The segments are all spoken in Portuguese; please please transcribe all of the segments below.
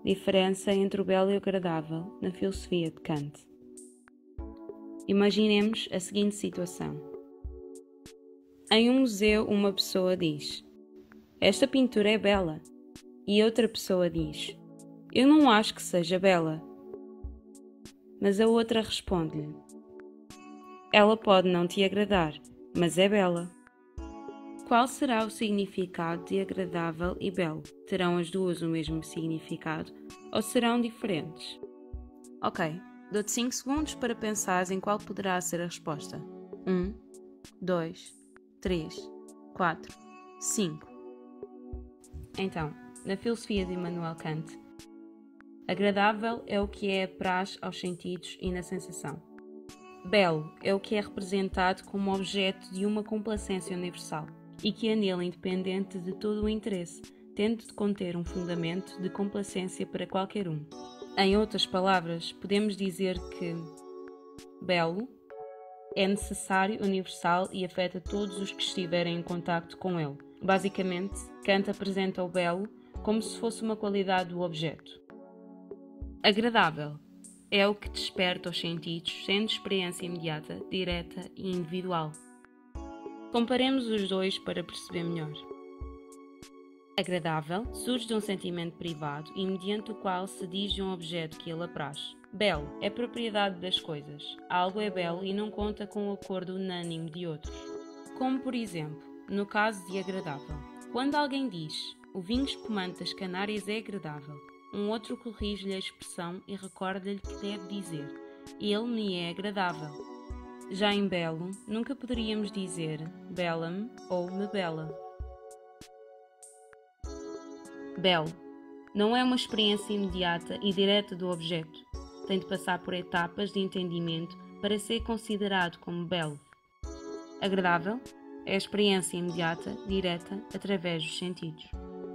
Diferença entre o belo e o agradável na filosofia de Kant. Imaginemos a seguinte situação. Em um museu, uma pessoa diz: "Esta pintura é bela", e outra pessoa diz: "Eu não acho que seja bela". Mas a outra responde-lhe: "Ela pode não te agradar, mas é bela". Qual será o significado de agradável e belo? Terão as duas o mesmo significado ou serão diferentes? Ok, dou-te 5 segundos para pensares em qual poderá ser a resposta. 1, 2, 3, 4, 5. Então, na filosofia de Immanuel Kant, agradável é o que é apraz aos sentidos e na sensação. Belo é o que é representado como objeto de uma complacência universal e que é nele independente de todo o interesse, tendo de conter um fundamento de complacência para qualquer um. Em outras palavras, podemos dizer que belo é necessário, universal e afeta todos os que estiverem em contacto com ele. Basicamente, Kant apresenta o belo como se fosse uma qualidade do objeto. Agradável é o que desperta os sentidos, sendo experiência imediata, direta e individual. Comparemos os dois para perceber melhor. Agradável surge de um sentimento privado e mediante o qual se diz de um objeto que ele apraz. Belo é propriedade das coisas. Algo é belo e não conta com o acordo unânime de outros. Como, por exemplo, no caso de agradável. Quando alguém diz "o vinho espumante das Canárias é agradável", um outro corrige-lhe a expressão e recorda-lhe que deve dizer "ele me é agradável". Já em belo, nunca poderíamos dizer bela-me ou me bela. Belo não é uma experiência imediata e direta do objeto. Tem de passar por etapas de entendimento para ser considerado como belo. Agradável é a experiência imediata, direta, através dos sentidos.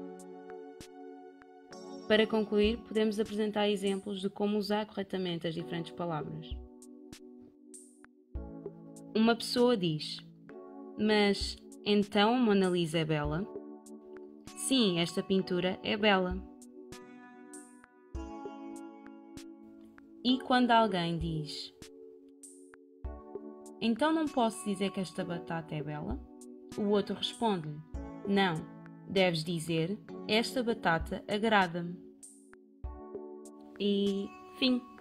Para concluir, podemos apresentar exemplos de como usar corretamente as diferentes palavras. Uma pessoa diz: "Mas então a Mona Lisa é bela?" Sim, esta pintura é bela. E quando alguém diz: "Então não posso dizer que esta batata é bela?" O outro responde-lhe: "Não, deves dizer, esta batata agrada-me." E fim.